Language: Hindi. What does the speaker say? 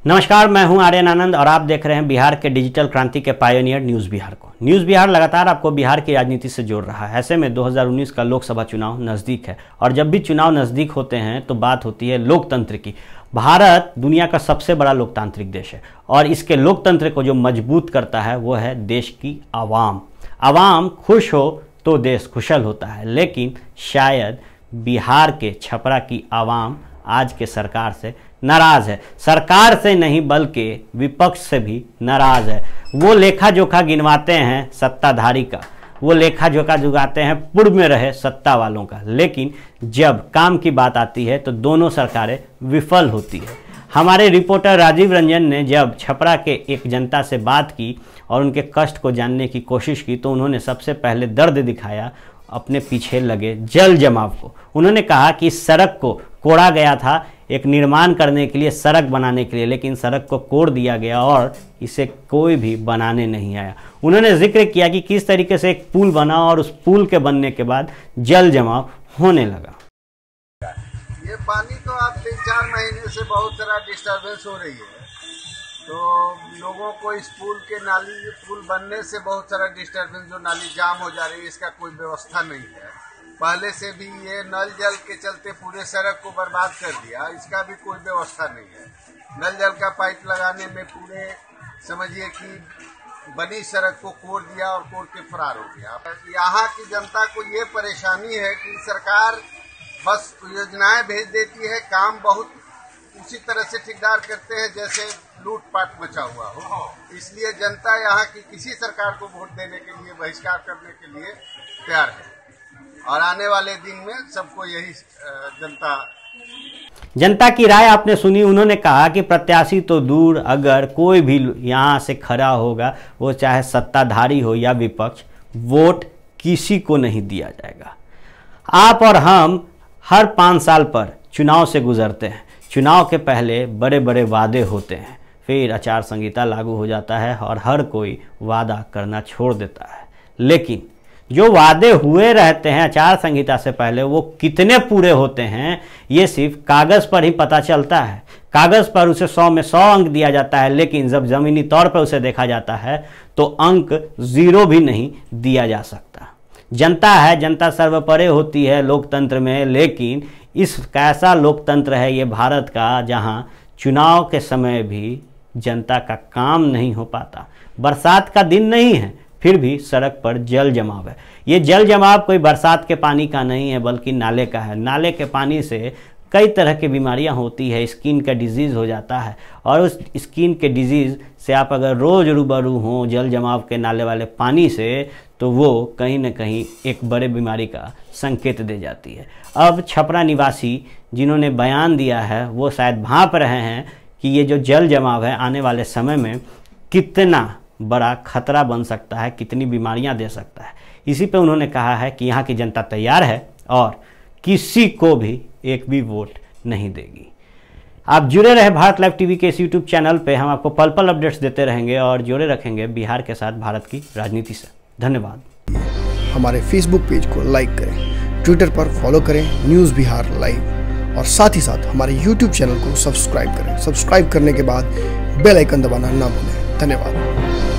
नमस्कार, मैं हूं आर्यन आनंद और आप देख रहे हैं बिहार के डिजिटल क्रांति के पायोनियर न्यूज़ बिहार को। न्यूज़ बिहार लगातार आपको बिहार की राजनीति से जोड़ रहा है। ऐसे में 2019 का लोकसभा चुनाव नज़दीक है और जब भी चुनाव नज़दीक होते हैं तो बात होती है लोकतंत्र की। भारत दुनिया का सबसे बड़ा लोकतांत्रिक देश है और इसके लोकतंत्र को जो मजबूत करता है वो है देश की आवाम। आवाम खुश हो तो देश खुशहाल होता है, लेकिन शायद बिहार के छपरा की आवाम आज के सरकार से नाराज़ है। सरकार से नहीं बल्कि विपक्ष से भी नाराज़ है। वो लेखा जोखा गिनवाते हैं सत्ताधारी का, वो लेखा जोखा जुगाते हैं पूर्व में रहे सत्ता वालों का, लेकिन जब काम की बात आती है तो दोनों सरकारें विफल होती है। हमारे रिपोर्टर राजीव रंजन ने जब छपरा के एक जनता से बात की और उनके कष्ट को जानने की कोशिश की तो उन्होंने सबसे पहले दर्द दिखाया अपने पीछे लगे जल जमाव को। उन्होंने कहा कि इस सड़क को कोड़ा गया था एक निर्माण करने के लिए, सड़क बनाने के लिए, लेकिन सड़क को कोड़ दिया गया और इसे कोई भी बनाने नहीं आया। उन्होंने जिक्र किया कि किस तरीके से एक पुल बना और उस पुल के बनने के बाद जल जमाव होने लगा। ये पानी तो आप 3-4 महीने से बहुत सारा डिस्टर्बेंस हो रही है, तो लोगों को इस पुल बनने से बहुत सारा डिस्टर्बेंस, जो नाली जाम हो जा रही है, इसका कोई व्यवस्था नहीं है। पहले से भी ये नल जल के चलते पूरे सड़क को बर्बाद कर दिया, इसका भी कोई व्यवस्था नहीं है। नल जल का पाइप लगाने में पूरे समझिए कि बनी सड़क को कोड़ दिया और कोड़ के फरार हो गया। यहाँ की जनता को ये परेशानी है कि सरकार बस योजनाएं भेज देती है, काम बहुत उसी तरह से ठेकेदार करते हैं जैसे लूटपाट मचा हुआ हो। इसलिए जनता यहाँ की किसी सरकार को वोट देने के लिए, बहिष्कार करने के लिए तैयार है और आने वाले दिन में सबको यही जनता की राय आपने सुनी। उन्होंने कहा कि प्रत्याशी तो दूर, अगर कोई भी यहाँ से खड़ा होगा, वो चाहे सत्ताधारी हो या विपक्ष, वोट किसी को नहीं दिया जाएगा। आप और हम हर 5 साल पर चुनाव से गुजरते हैं। चुनाव के पहले बड़े बड़े वादे होते हैं, फिर आचार संहिता लागू हो जाता है और हर कोई वादा करना छोड़ देता है। लेकिन जो वादे हुए रहते हैं आचार संहिता से पहले, वो कितने पूरे होते हैं ये सिर्फ कागज़ पर ही पता चलता है। कागज़ पर उसे 100 में 100 अंक दिया जाता है, लेकिन जब ज़मीनी तौर पर उसे देखा जाता है तो अंक 0 भी नहीं दिया जा सकता। जनता है, जनता सर्वोपरि होती है लोकतंत्र में, लेकिन इस कैसा लोकतंत्र है ये भारत का जहाँ चुनाव के समय भी जनता का काम नहीं हो पाता। बरसात का दिन नहीं है, फिर भी सड़क पर जल जमाव है। ये जल जमाव कोई बरसात के पानी का नहीं है बल्कि नाले का है। नाले के पानी से कई तरह की बीमारियां होती है, स्किन का डिजीज़ हो जाता है और उस स्किन के डिजीज़ से आप अगर रोज़ रूबरू हों जल जमाव के नाले वाले पानी से, तो वो कहीं ना कहीं एक बड़े बीमारी का संकेत दे जाती है। अब छपरा निवासी जिन्होंने बयान दिया है वो शायद भांप रहे हैं कि ये जो जल जमाव है आने वाले समय में कितना बड़ा खतरा बन सकता है, कितनी बीमारियां दे सकता है। इसी पे उन्होंने कहा है कि यहाँ की जनता तैयार है और किसी को भी एक भी वोट नहीं देगी। आप जुड़े रहे भारत लाइव टीवी के इस यूट्यूब चैनल पे। हम आपको पल पल अपडेट्स देते रहेंगे और जोड़े रखेंगे बिहार के साथ भारत की राजनीति से। धन्यवाद। हमारे फेसबुक पेज को लाइक करें, ट्विटर पर फॉलो करें न्यूज़ बिहार लाइव और साथ ही साथ हमारे यूट्यूब चैनल को सब्सक्राइब करें। सब्सक्राइब करने के बाद बेल आइकन दबाना ना भूलें। धन्यवाद।